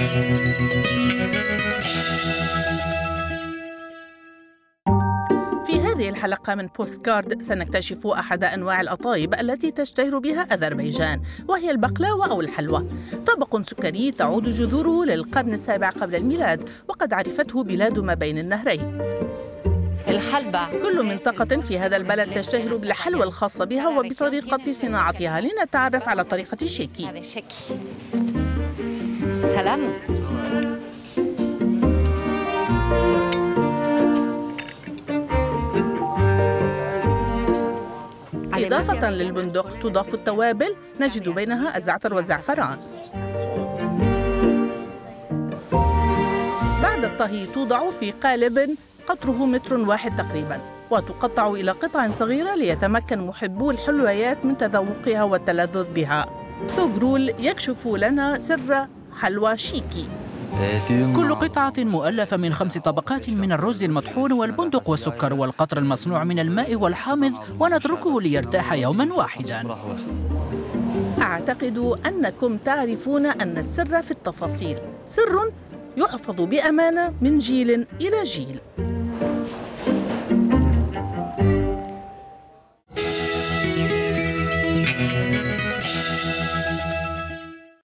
في هذه الحلقة من بوستكارد سنكتشف أحد أنواع الأطايب التي تشتهر بها أذربيجان، وهي البقلاوة أو الحلوى، طبق سكري تعود جذوره للقرن السابع قبل الميلاد، وقد عرفته بلاد ما بين النهرين. الحلبة كل منطقة في هذا البلد تشتهر بالحلوى الخاصة بها وبطريقة صناعتها. لنتعرف على طريقة شيكي. هذا شكي. سلام. إضافة للبندق تضاف التوابل، نجد بينها الزعتر والزعفران. بعد الطهي توضع في قالب قطره 1 متر تقريبا، وتقطع إلى قطع صغيرة ليتمكن محبو الحلويات من تذوقها والتلذذ بها. ثوغرول يكشف لنا سر حلوى شيكي. كل قطعة مؤلفة من 5 طبقات من الرز المطحون والبندق والسكر والقطر المصنوع من الماء والحامض، ونتركه ليرتاح يوما واحدا. أعتقد أنكم تعرفون أن السر في التفاصيل، سر يحفظ بأمانة من جيل إلى جيل.